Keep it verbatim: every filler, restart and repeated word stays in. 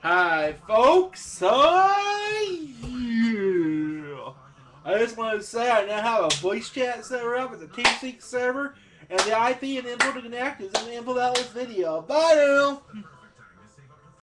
Hi, folks. Hi. Yeah. I just wanted to say I now have a voice chat server up at the teamspeak server, and the I P and info to connect is in the info about this video. Bye now.